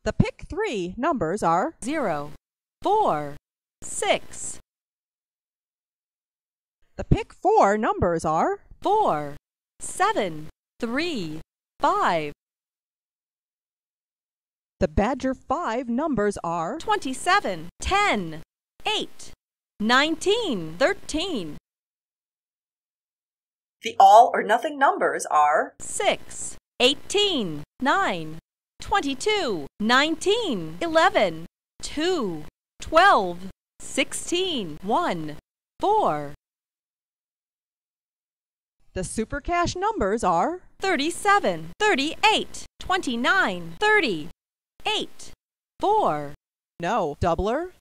The pick 3 numbers are 0, 4, 6. The pick 4 numbers are 4, 7, 3, 5. The Badger 5 numbers are 27, 10, 8, 19, 13. The all or nothing numbers are 6, 18, 9, 22, 19, 11, 2, 12, 16, 1, 4. The SuperCash numbers are 37, 38, 29, 30, 8, 4. No, doubler,